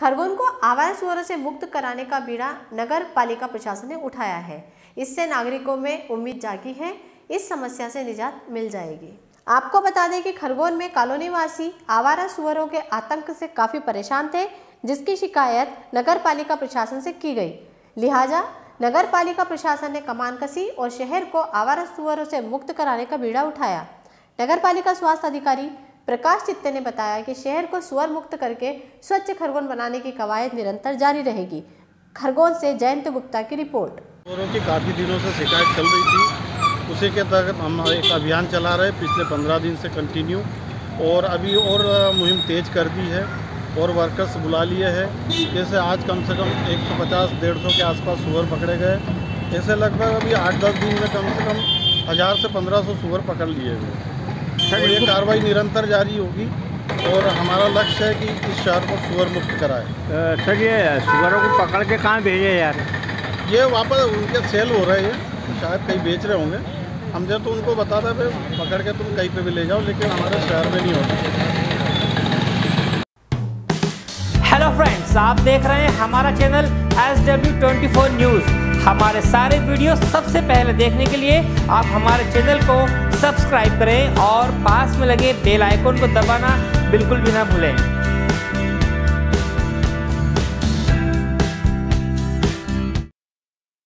खरगोन को आवारा सुअरों से मुक्त कराने का बीड़ा नगर पालिका प्रशासन ने उठाया है। इससे नागरिकों में उम्मीद जागी है, इस समस्या से निजात मिल जाएगी। आपको बता दें कि खरगोन में कॉलोनी वासी आवारा सुअरों के आतंक से काफी परेशान थे, जिसकी शिकायत नगर पालिका प्रशासन से की गई। लिहाजा नगर पालिका प्रशासन ने कमान कसी और शहर को आवारा सुअरों से मुक्त कराने का बीड़ा उठाया। नगर पालिका स्वास्थ्य अधिकारी प्रकाश चित्ते ने बताया कि शहर को सुअर मुक्त करके स्वच्छ खरगोन बनाने की कवायद निरंतर जारी रहेगी। खरगोन से जयंत गुप्ता की रिपोर्ट। सुअरों की काफ़ी दिनों से शिकायत चल रही थी, उसी के तहत हम एक अभियान चला रहे पिछले 15 दिन से कंटिन्यू, और अभी और मुहिम तेज कर दी है और वर्कर्स बुला लिए हैं। जैसे आज कम से कम 150-150 के आसपास सुअर पकड़े गए। ऐसे लगभग अभी 8-10 दिन में कम से कम 1000 से 1500 सुअर पकड़ लिए गए। तो ये कार्रवाई निरंतर जारी होगी और हमारा लक्ष्य है कि इस शहर को सुअर मुक्त कराए। सर, ये सुअरों को पकड़ के कहाँ भेजे यार? ये वापस उनके सेल हो रहे हैं, शायद कहीं बेच रहे होंगे। हम जब तो उनको बता था भाई पकड़ के तुम कहीं पे भी ले जाओ, लेकिन हमारे शहर में नहीं होता। हेलो फ्रेंड्स, आप देख रहे हैं हमारा चैनल SW24 न्यूज़। हमारे सारे वीडियो सबसे पहले देखने के लिए आप हमारे चैनल को सब्सक्राइब करें और पास में लगे बेल आइकन को दबाना बिल्कुल भी ना भूलें।